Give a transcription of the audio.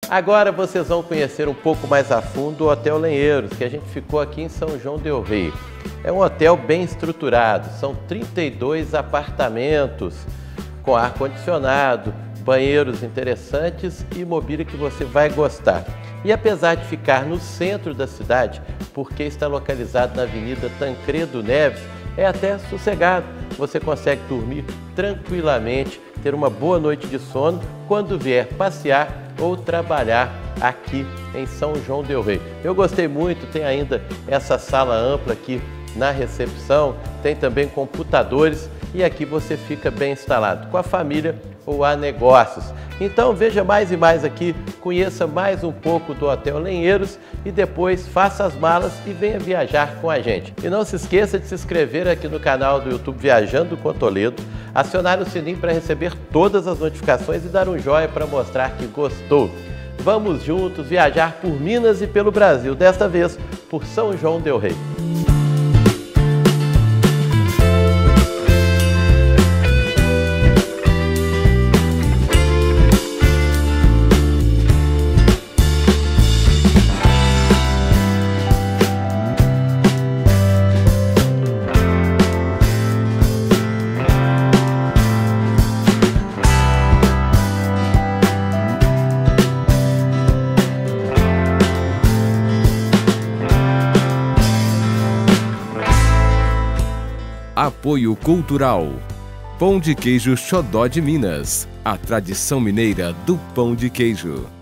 Agora vocês vão conhecer um pouco mais a fundo o Hotel Lenheiros, que a gente ficou aqui em São João del Rei. É um hotel bem estruturado, são 32 apartamentos com ar-condicionado, banheiros interessantes e mobília que você vai gostar. E apesar de ficar no centro da cidade, porque está localizado na Avenida Tancredo Neves, é até sossegado. Você consegue dormir tranquilamente, ter uma boa noite de sono quando vier passear ou trabalhar aqui em São João del Rei. Eu gostei muito, tem ainda essa sala ampla aqui na recepção, tem também computadores e aqui você fica bem instalado com a família ou a negócios. Então veja mais e mais aqui, conheça mais um pouco do Hotel Lenheiros e depois faça as malas e venha viajar com a gente. E não se esqueça de se inscrever aqui no canal do YouTube Viajando com Toledo, acionar o sininho para receber todas as notificações e dar um joinha para mostrar que gostou. Vamos juntos viajar por Minas e pelo Brasil, desta vez por São João del Rei. Apoio Cultural. Pão de Queijo Xodó de Minas. A tradição mineira do pão de queijo.